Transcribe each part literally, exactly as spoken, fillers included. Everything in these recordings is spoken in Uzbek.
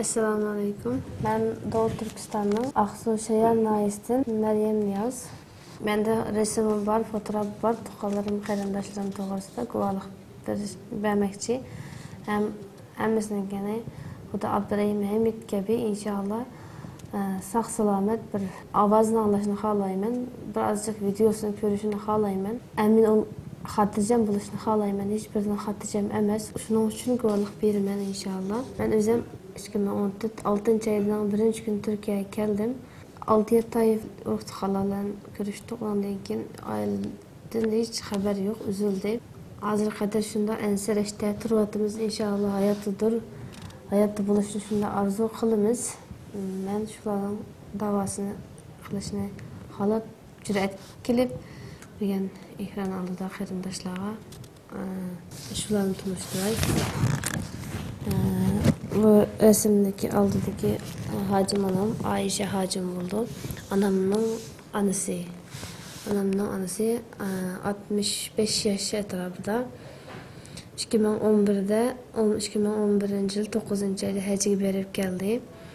Assalomu alaykum. Men Doğu Türkistan'ın Aksu Şehir Naisi'den Meryem Niyaz. Mende resimim var, fotoğraf var. Tuğalarım, qarindoshlarım to'g'risida guvohlik bermoqchi. Hem hammasini gene Xudo Abdurahim Hamid kabi inshaalloh sog' salomat bir ovozini anglashni xohlayman. Birazcık videosini ko'rishni xohlayman. Amin ol xotirjam bo'lishni xohlayman. Hech birini xotirjam emas. Shuning uchun guvohlik beraman inshaalloh. Men o'zim ikki ming o'n to'rt oltinchi oyning birinchi kuni Turkiyaga keldim. olti yetti oy vaqt halolan ko'rishdik. Ondan keyin oiladan hech xabar yo'q, uzildi. Hozir qadar shunda ansirashda turyapmiz. Inshaalloh hayotdadir. Hayotda bo'lishni shunda orzu qilamiz. Men shularning davosini qilishni xohlab jur'at qilib degan ekran oldida qarindoshlarga shularni tunishtiray. Bu resimdeki aldığındaki hacım anam Ayşe hacım oldu. Anamın anası. Anamın anası altmış beş yaş etrafında. ikki ming o'n bir'de ikki ming o'n birinchi yil to'qqizinchi oyda hajga berib keldi.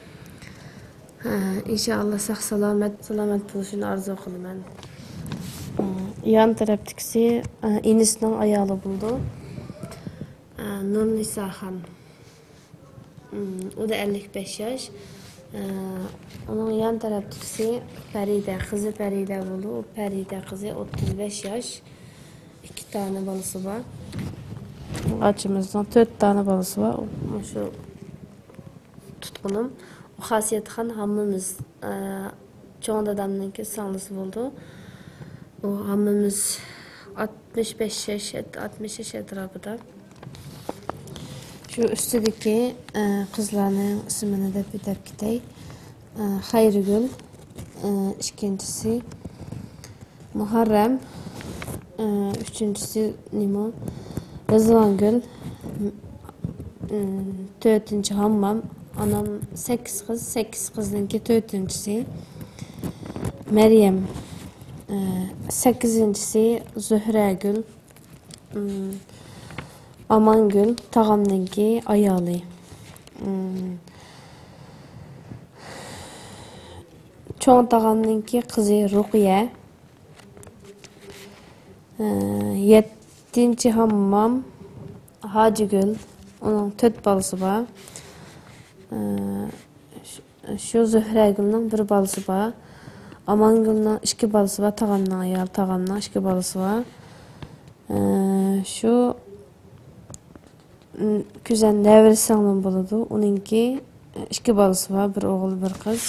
İnşallah sog' salomat salomat bo'lishini orzu qilaman. Yan tarafdagisi inisining ayoli bo'ldi. Nurnisa xon. O da ellik beş yaş. Onun yan tarafdagisi Farida, kızı Farida bo'ldi. O Farida kızı o'ttiz besh yaş. İki tane balası var. Açımızdan dört tane balası var. Şu tutkunum. O Xasiyet xon hammamiz cho'ng dadamniki singlissi bo'ldi. O hammamiz altmış besh yaş, altmış yaş etrafida. Şu üstüdeki e, kızlarının ismini de bir de gidey. E, Hayrigül, e, ikincisi Muharrem, e, üçüncüsü Nimo, Rızvangül, e, dördüncü Hammam, anam sekiz kız, sekiz kızınki dördüncüsü Meryem, e, sekizincisi Zühregül, e, Amangül, tağamdaki ayalı. Hmm. Çoğun tağamdaki kızı Rukiye. Ee, Yedinci Hammam Hacıgül. Onun dört balası var. Ee, şu Zühregül'ün bir balası var. Amangül'ün iki balası var. Tağamdaki ayalı, tağamdaki iki balası var. Ee, şu Güzel nevri singlim bo'ladi. Onunki ikki balası var, bir o'g'il, bir qiz.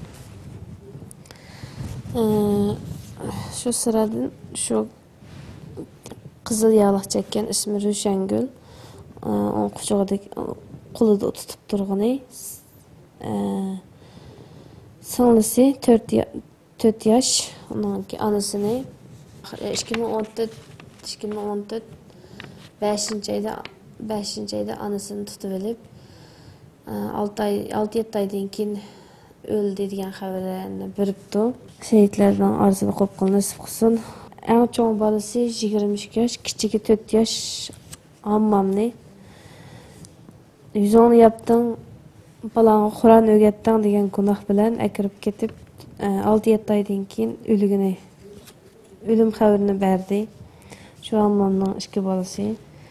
Şu sıradan şu qizil yağlıq chekkan ismi Ruşangül. O quchog'idagi qo'lida tutib turgani. Singlisi to'rt yosh. Onunki anasini ikki ming o'n to'rt ikki ming o'n to'rt beshinchi oyda beshinchi oyda anasını tutib olib olti yetti oydan keyin o'ldi degan xabarlarni beribdi. Shahidlardan orasida qo'pqil nasib qilsin. Eng cho'ng bolasi yigirma ikki yosh, kichigi to'rt yosh Hammamni. Yuzini yaptın, balanga Qur'on o'rgatding degan gunoh bilan akirib ketib olti yetti oydan keyin o'ligini o'lim xabarini berdi. Shu Hammamning ikki bolasi.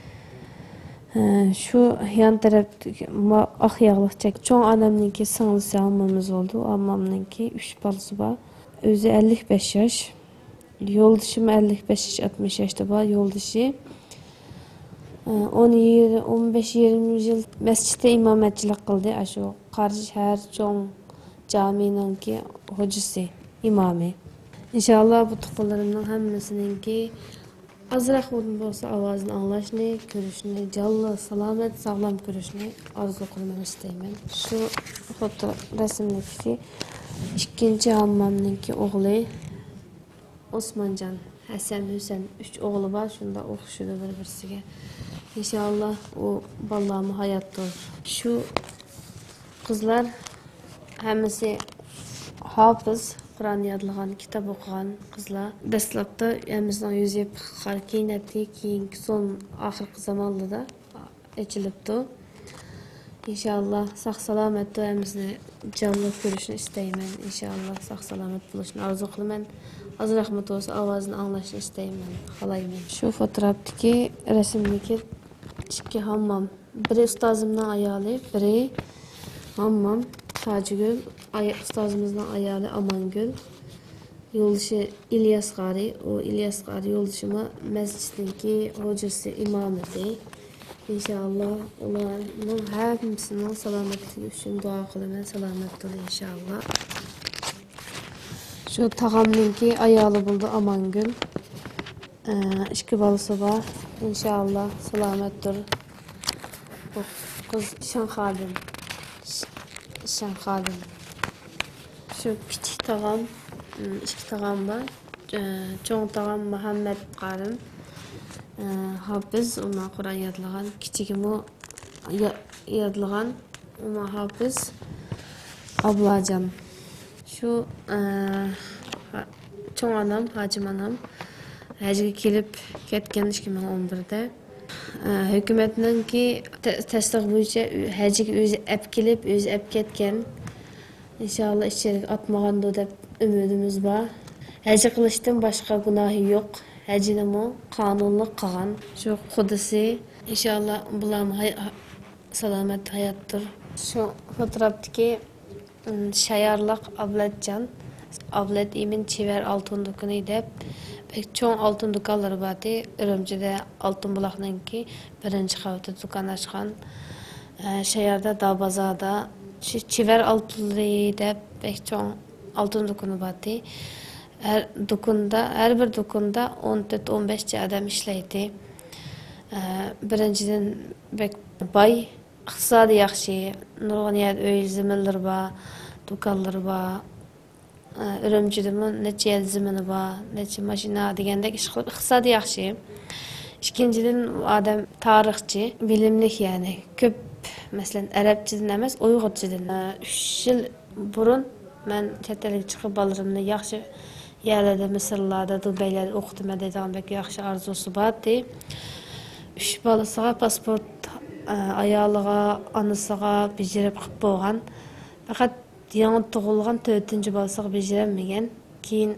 Şu yan tarafdaki ah yağlıq çek. Çoğun anamninki singlisi hammamiz oldu. Hammamninki üç balası var. Özü ellik besh yaş. Yo'ldishim ellik besh yaş, altmış yaşda var. Yo'ldishi o'n besh yigirma yil masjidda imomatchilik qildi. Shu Qarshi shahar cho'ng jamininki hojisi, imomi. İnşallah bu tuqqanlarimning hammasininki azroq bo'lsa ovozini anglashni, ko'rishni, jonli, salomat, sog'lom ko'rishni orzu qilaman, istayman. Shu foto rasmdagi ikkinchi hammamninki o'g'li Osmonjon, Hasan, Husan uch o'g'li bor, shunda o'qishadi bir-birsiga. İnşallah o ballarım hayatdır. Şu qizlar hammasi hafız. Qur'on yodlagan, kitob o'qigan qizlar. Dastlabda hamimizning yuzi qar keyin, keyingi son oxirgi zamonlarda ochilibdi. İnşallah sağ salamet duamızı canlı görüşünü isteymen. İnşallah sağ salamet buluşunu arzu kılman. Az rahmet olsa avazını anlaşını isteymen. Halaymen. Şu fotoğraftaki resimdeki iki hammam. Biri ustazımdan ayalı, biri hammam Tacıgül. Ay, ustazımızdan ayalı Amangül. Yoldaşı İlyas Gari. O İlyas Gari yoldaşıma mescidindeki hocası imam idi. İnşallah onların hepsinin selametliği için dua kılımın selamet dolu inşallah. Şu tağamınki ayalı buldu Amangül. Ee, iki balısı var. İnşallah selamettir. Bu kız şan halim. Şan halim. Şu küçük tağam, iki tağam var. Ee, çoğun tağam Muhammed Qarım. Ee, Hafiz, ona Kur'an yadlagan. Kiçigim o yadlagan. Ona Hafiz. Ablacan. Şu e, çoğun anam, hacım anam. Hacıga kelip ketken iki ming o'n birde. Hükümetinin ki tasdiq boyunca hacıga özü ep kelip, özü ep ketken. İnşallah içerik atmağandı dep ümidimiz var. Hacı kılıştın başka günahı yok. Hacının o kanunluk kılan. Şu kudüsü inşallah bulam hay salamet hayattır. Şu fotoğraftaki şayarlıq Abletcan. Ablet imin çiver altın dükkanı dep. Pek çoğun altın dükkanları batı. Ürümcüde altın bulakının ki birinci kavatı dükkan açkan. Şayarda da bazada çiver altınları dep pek çoğun altın dükkanı batı. Her dükkanda, her bir dükkanda on dört on beş adam işleydi. Birinciden bek bay, iqtisadi yaxşı, nurg'uniyat öy ziminleri var, dükkanları var. Ürümcüdümün neçe zimini var, neçe maşina degendek iş qilib iqtisadi yaxşı. İkinciden adam tarixçi, bilimlik yani. Köp, mesela Arapçadan emas, Uyg'urchadan. üç yıl burun men chet elga chiqib balarimni yaxshi yerlarda, Misrlarda, Dubaylarda o'qidim degan bek yaxshi arzusi bor. Üç balasiga pasport ayoliga, onasiga bijirib qilib bo'lgan. Faqat yangi tug'ilgan to'rtinchi balasiga bijirmagan. Keyin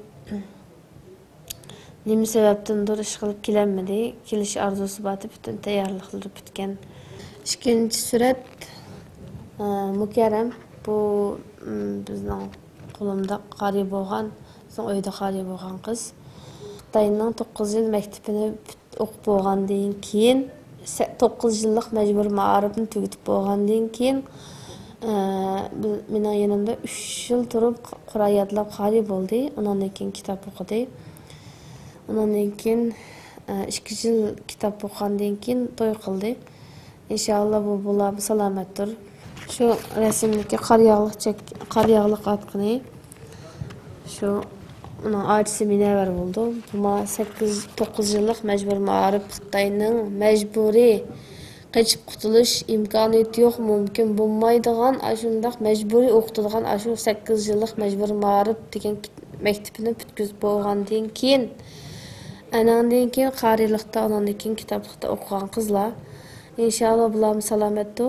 nima sababdandir ish qilib kelanmadi. Kelish arzusi bor, butun tayyorliqlari bitgan. Ikkinchi surat Mukarram. Bu bizning qo'limda qari bo'lgan, bizning uyda qari bo'lgan qiz. Xitoyning to'qqiz yil maktabini o'qib bo'lgandan keyin to'qqiz yillik majbur ma'arifni tugatib bo'lgandan keyin mening yanimda uch yil turib Qur'on yodlab qari bo'ldi. Undan keyin kitob o'qidi. Undan keyin ikki yil kitob o'qigandan keyin to'y qildi. İnşallah bu bular salomatdir. Şu resimdeki qar yağlıq çek, qar yağlıq atqını. Şu onun ailesi minever oldu. Buma sakkiz to'qqiz yıllık mecbur ma'arif Xitoyning mecburi qaçıp qutulish imkoniyati yo'q, mumkin bo'lmaydigan, ashundaq mecburi o'qitilgan ashu sakkiz yillik mecbur ma'arif degan maktabini bitkazib bo'lgandan keyin anandan keyin qarilikda, ondan keyin kitoblikda o'qigan qizlar. İnşallah bular salomatdir.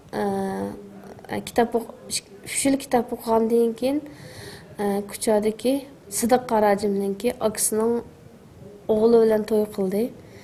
Kitap uch yil kitob o'qigandan keyin Kuchadagi Sidiq Qarajimninki akasining o'g'li bilan to'y qildi.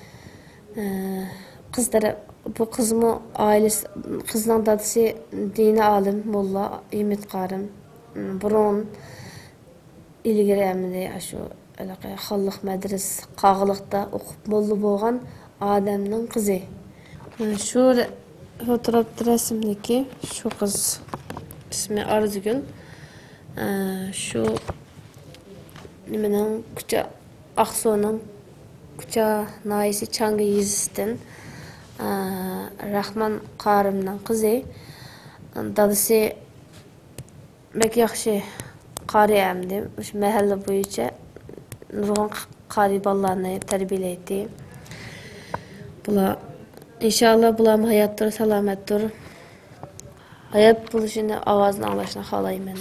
Qiz taraf bu qizmi oilasi, qizning dadasi dini olim mulla Imit Qarim. Burun ilgari shu xalq madras qag'liqda o'qib mulla bo'lgan odamning qizi. Şu fotoğraf resimdeki şu kız ismi Arzugül. Şu nimenin Kucha Aksu'nun Kucha naisi Çangı Yizistin Rahman Qarım'ın kızı. Dadısı bek yaxşı qari emdi. Şu mahalle boyunca nurg'un qari bolalarni tarbiyaladi. Bular İnşallah bulam hayattır, salamettir. Hayat buluşunu, avazını anlaşını xalayman.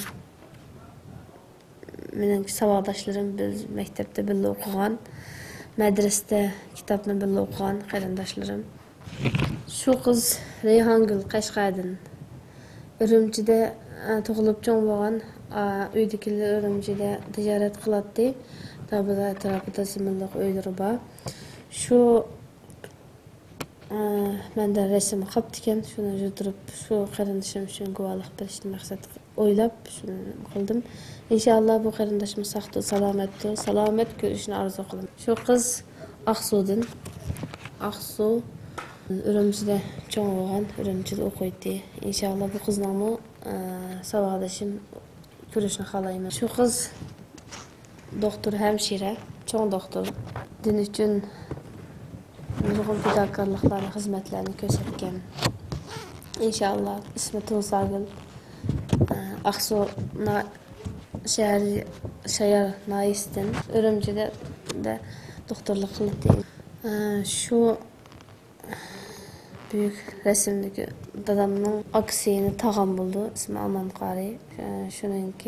Mening savaqdaşlarım biz mektepte birga o'qigan, madrasada kitobni birga o'qigan qarindoshlarım. Shu qiz Rayhongul Qashqardan Ürümçide tug'ilib cho'ng bo'lgan, uydagilar Ürümçide tijorat qiladi. Tabada atrofida ziminliq uylari bor. Shu menda rasm qolibdi ekan, shuni yutirib, shu qarindashim uchun guvohlik berishni maqsad o'ylab shuni qildim. Inshaalloh bu qarindashimiz sog'du, salomatdir, salomat ko'rishni orzu qilaman. Shu qiz Aqsudan, Aqsu Ürümçide cho'ng bo'lgan, Ürümçide o'qiydi. Inshaalloh bu qizningmi savodashim ko'rishni xohlayman. Shu qiz doktor, hemşire, cho'ng doktor. Din uchun nurg'un fidokorliklarni, xizmatlarni ko'rsatgan. Inshaalloh ismi Tuğsagül. Aqsu shahar shayar Nais'tin. Ürümçide de doktorluk qildi. Shu büyük resimdeki dadamның aksiyini tağam buldu. İsmi Aman Qari. Şununki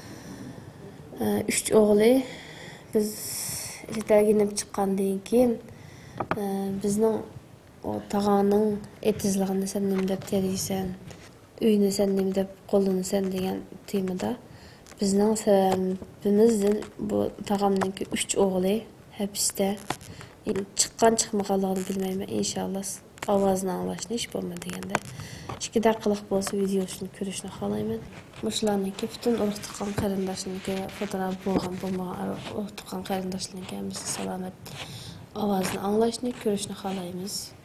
üç oğlu. Biz Ritəginib çıqqandan keyin bizning o tağanın etizligini sen nima deb teriysan, uyni sen nima deb qo'llanasan degan temada bizning sababimizdan bu tağamninki üç oğlu hapsda chiqqan chiqmaganligini bilmayman. Inshaalloh ovozini anglashni hech bo'lmadi deganda ikki daqiqalik bo'lsa videosini ko'rishni xohlayman. Mushlarniki butun urug' tuqqan qarindoshlarniki fotoğraf bo'lgan bo'lmagan urug' tuqqan qarindoshlarniki hammasi salomat ovozini anglashni ko'rishni xohlaymiz.